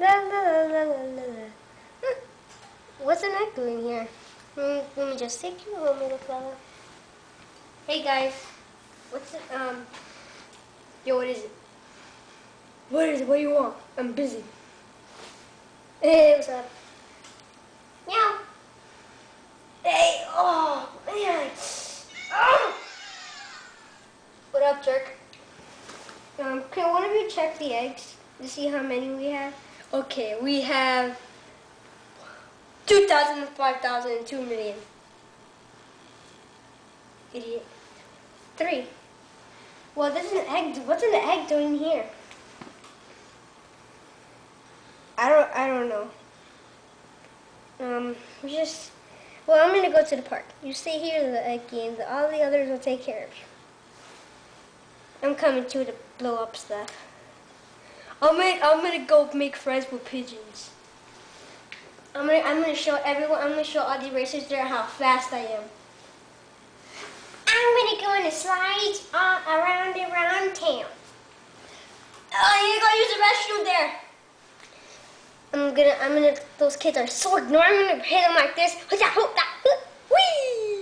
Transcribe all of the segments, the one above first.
La la la la la la. What's an egg doing here? Let me just take you home, little fella. Hey guys, what's it? Yo, what is it? What is it? What do you want? I'm busy. Hey, what's up? Meow. Hey, oh man. Oh. What up, jerk? Can one of you check the eggs to see how many we have? Okay, we have 2,000, 5,000, and 2 million. Idiot. 3. Well, there's an egg. What's an egg doing here? I don't know. Well, I'm gonna go to the park. You stay here to the egg games. All the others will take care of you. I'm coming to blow up stuff. I'm gonna go make friends with pigeons. I'm gonna show everyone. I'm gonna show all the racers there how fast I am. I'm gonna go on the slides around town. Oh, you go use the restroom there. Those kids are so ignorant. I'm gonna hit them like this. Whee!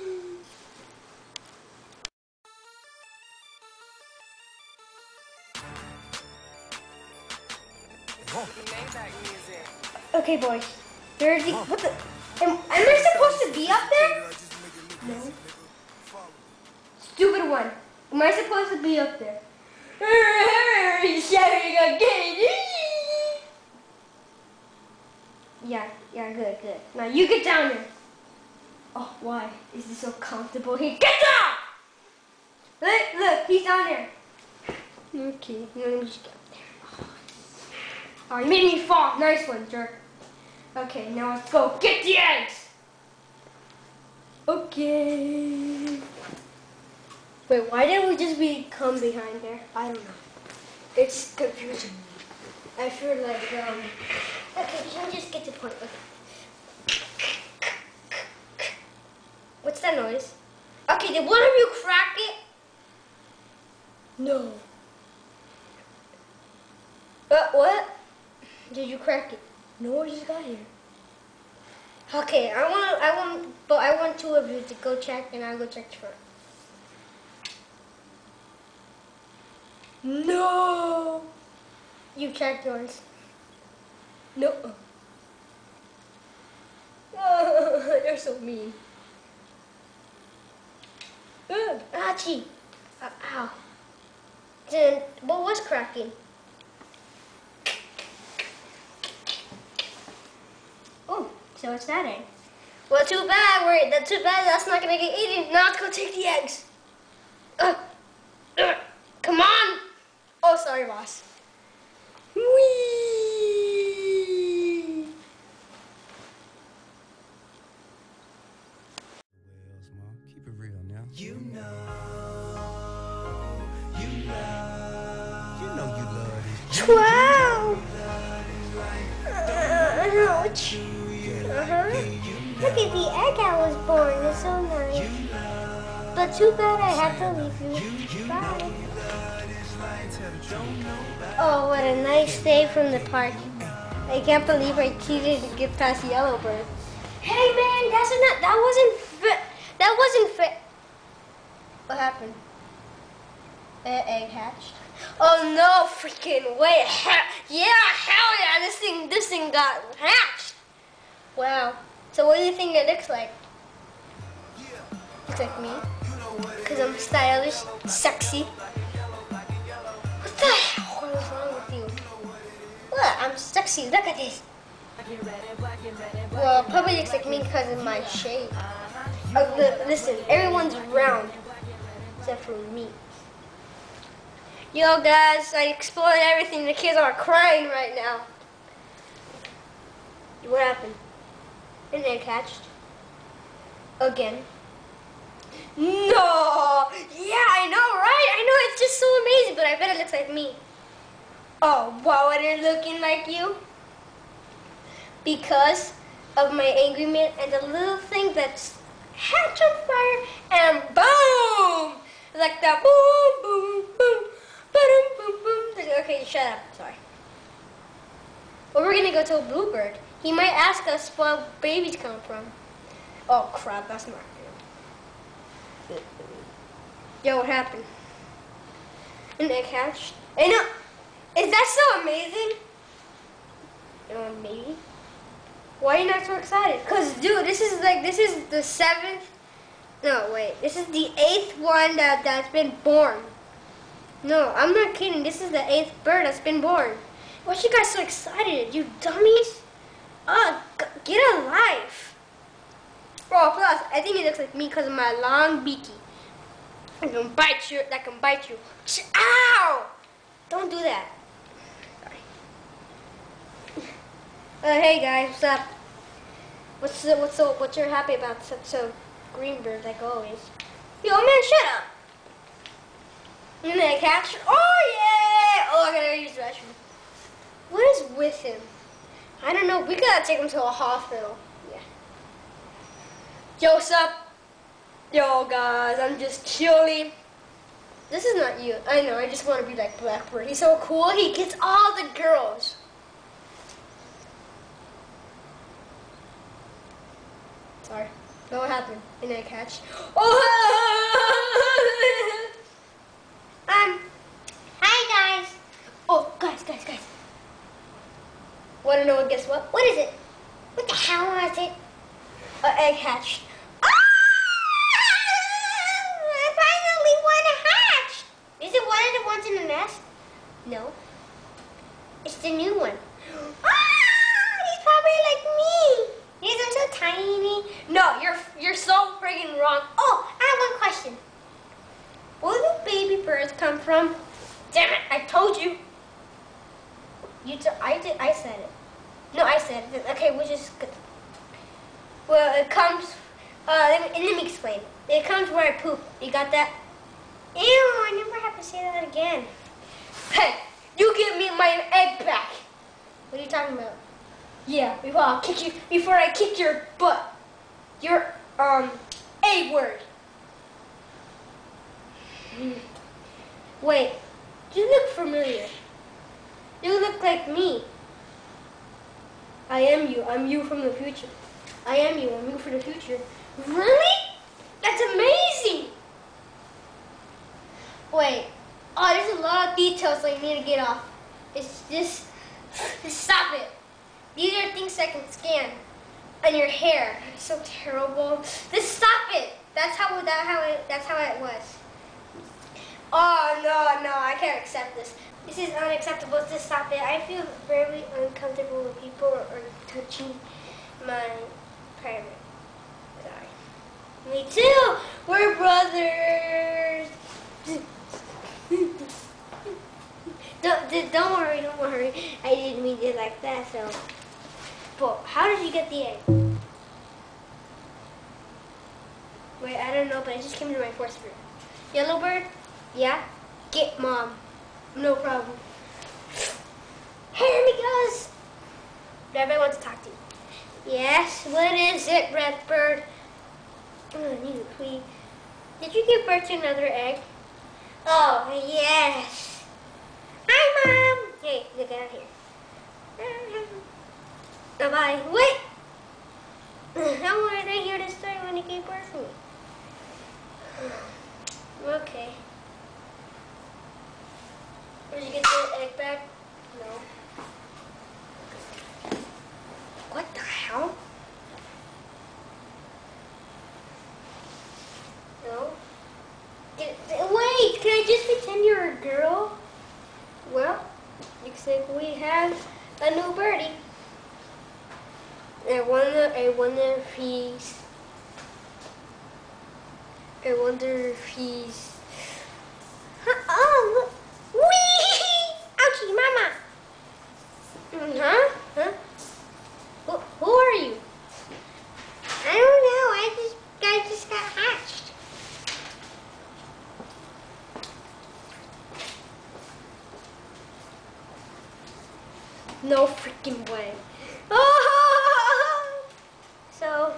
Okay, boys. What the? Am I supposed to be up there? No. Stupid one. Am I supposed to be up there? Shouting again. Yeah, good. Now you get down there. Oh, why is this so comfortable here? Get down! Look, he's down there. Okay, let me just get up there. Oh, you made me fall. Nice one, jerk. Okay, now let's go get the eggs. Okay. Wait, why didn't we just come behind there? I don't know. It's confusing me. I feel like, okay, can we just get to the point? Okay. What's that noise? Okay, did one of you crack it? No. What? Did you crack it? No, I just got here. Okay, I want 2 of you to go check, and I'll go check front. No! You checked yours. No. Oh, they're so mean. Achie! Ow. Then, what was cracking? Oh, so it's that egg. Well, too bad. That's not gonna get eaten. Now let's go take the eggs. Come on! Oh, sorry, boss. Whee! Keep it real now. You know you love this. 12! Ouch. Look at the egg I was born. It's so nice. But too bad I have to leave you. Bye. Oh, what a nice day from the park. I can't believe I cheated to get past Yellowbird. Hey man, that wasn't fit. What happened? Egg hatched. Oh no, freaking way. Yeah, hell yeah, this thing got hatched. Wow. So what do you think it looks like? Looks like me. Because I'm stylish, sexy. What the hell is wrong with you? Look, I'm sexy. Look at this. Well, probably looks like me because of my shape. Listen, everyone's round except for me. Yo, guys, I explored everything. The kids are crying right now. What happened? An egg hatched. Again. No! Yeah, I know, right? I know, it's just so amazing, but I bet it looks like me. Oh, wow, it is looking like you? Because of my angry man and the little thing that's hatched on fire, and boom! Like that, boom, boom, boom, boom, boom, boom. Okay, shut up, sorry. What Or we're gonna go to a bluebird. He might ask us where babies come from. Oh crap, that's not good. Yo, what happened? An egg hatched. I know. Is that so amazing? Maybe. Why are you not so excited? Cause dude, this is the 7th. No, wait. This is the 8th one that's been born. No, I'm not kidding. This is the 8th bird that's been born. Why are you guys so excited, you dummies? Get a life. Oh, plus, I think he looks like me because of my long beaky. That can bite you. Ow! Don't do that. Sorry. Hey guys, what's up? What you're happy about? So green bird like always. Yo man, shut up. And then I catch. Oh yeah! Oh, I gotta use the restroom. What is with him? I don't know. We gotta take him to a hospital. Yeah. Yo, what's up? Yo, guys, I'm just chilling. This is not you. I know. I just want to be like Blackbird. He's so cool. He gets all the girls. Sorry. What happened? And I catch. Oh! Hi guys. Oh, guys. Wanna know what? Guess what? What is it? What the hell was it? An egg hatched. Ah! I finally one hatched. Is it one of the ones in the nest? No. It's the new one. Ah! He's probably like me. He's so tiny. No, you're so friggin' wrong. Oh, I have one question. Where do baby birds come from? Damn it! I told you. I said it. No, I said it. Okay, we'll just. Well, it comes. Let me explain. It comes where I poop. You got that? Ew! I never have to say that again. Hey, you give me my egg back. What are you talking about? Yeah, before I kick your butt. Your A word. Wait, you look familiar. You look like me. I am you. I'm you from the future. I am you. I'm you from the future. Really? That's amazing. Wait. Oh, there's a lot of details I need to get off. It's just stop it. These are things I can scan. And your hair. It's so terrible. Just stop it. That's how it was. Oh no, I can't accept this. This is unacceptable. Just stop it. I feel very uncomfortable when people are touching my private. Sorry. Me too. We're brothers. Don't worry. I didn't mean it like that. So, but how did you get the egg? Wait, I don't know, but it just came to my force fruit. Yellow bird? Yeah? Get mom. No problem. Hey, amigos! Everybody wants to talk to you. Yes, what is it, red bird? Oh, I need to pee. Did you give birth to another egg? Oh, yes. Hi, Mom! Hey, look out here. Bye-bye. Wait! How were they hear this story when you gave birth to me? Okay. Did you get the egg back? No. What the hell? No. Wait, can I just pretend you're a girl? Well, looks like we have a new birdie. I wonder if he's. Oh, look. Whee! Ouchie, mama. Huh? Who are you? I don't know. I just got hatched. No freaking way. Oh! So,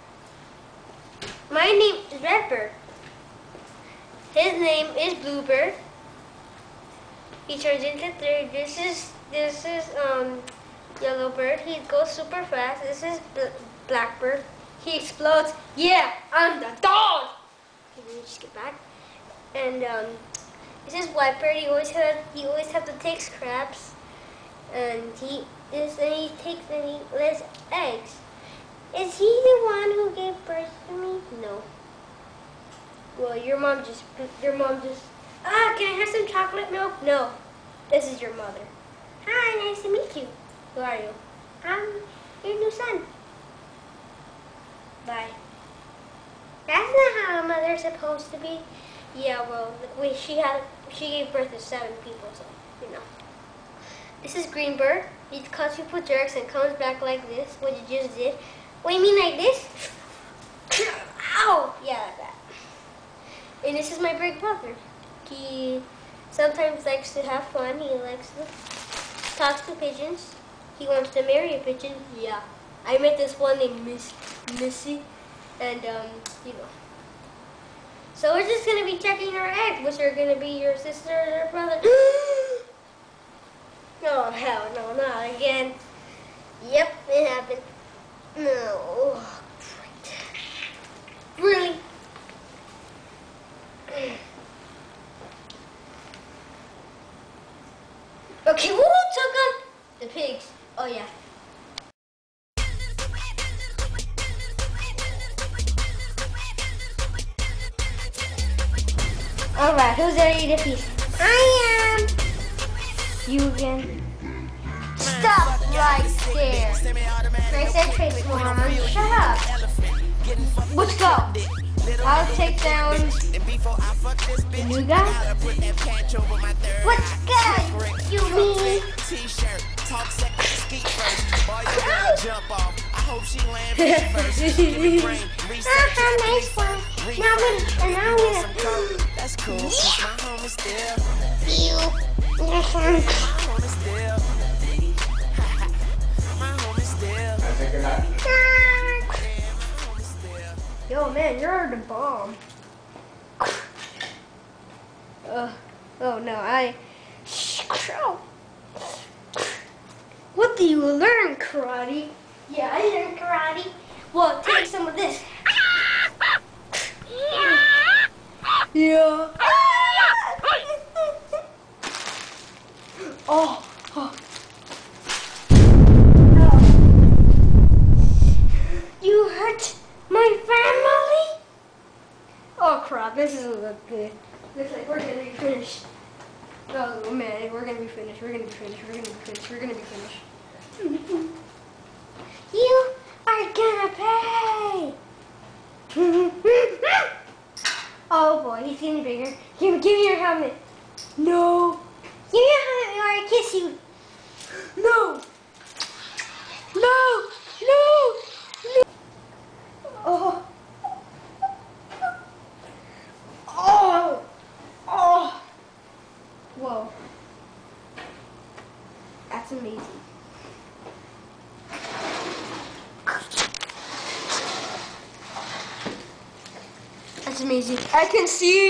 my name is Redbird. His name is Bluebird. He turns into 3. This is Yellow bird, he goes super fast. This is blackbird. He explodes. Yeah, I'm the dog. Let me just get back. And this is whitebird. He always have to take scraps, and he lays eggs. Is he the one who gave birth to me? No. Well, your mom just. Can I have some chocolate milk? No. This is your mother. Hi, nice to meet you. Who are you? I'm your new son. Bye. That's not how a mother's supposed to be. Yeah, well, she gave birth to 7 people, so you know. This is green bird. He cuts people jerks and comes back like this. What you just did. What do you mean like this? Ow! Yeah, like that. And this is my big brother. He sometimes likes to have fun. He likes to talk to pigeons. He wants to marry a pigeon. Yeah. I met this one named Missy. And, you know. So we're just going to be checking our eggs, which are going to be your sister or brother. Oh, hell no, not again. Yep, it happened. No. Oh, great. Really? Okay, who took them? The pigs. Oh, yeah. Alright, who's ready to eat a piece? I am. You again. Stop right there. Trace Mom. Shut up. Let's go. I'll take down the new guy. Let's go, you mean. Nice one. Now I'm gonna. That's cool. My home is still. Yo, man, you're the bomb. Oh no, What do you learn, karate? Yeah, I learned karate. Well, take some of this. Yeah. Oh. You hurt my family? Oh crap, this doesn't look good. Looks like we're gonna be finished. Oh man, we're gonna be finished. We're gonna be finished. You are gonna pay. Oh boy, he's getting bigger. Give me your helmet. No. Give me your helmet or I kiss you. No. No. Oh. Whoa. That's amazing. That's amazing. I can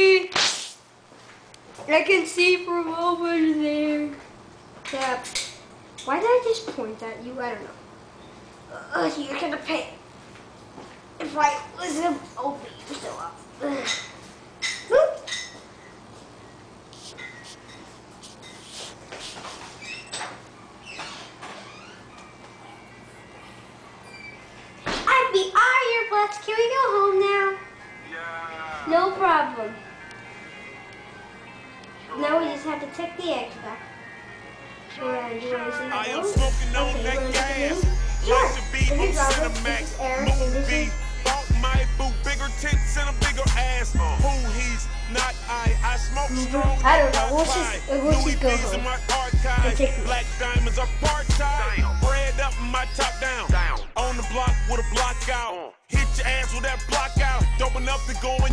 see from over there. Yeah. Why did I just point at you? I don't know. You're gonna pay. If I wasn't open, you still up. Can we go home now? Yeah. No problem. Sure. Now we just have to take the eggs back. Sure. I am smoking on that gas. Sure. This is Robert, this is Eric, and this is... My boo, bigger tits and a bigger ass. Who he's not I smoke strong. I don't know. We'll just go home. Black diamonds are part-time. Bread up and my top down. On the block with a block out. Hit your ass with that block out. Dope enough to go in.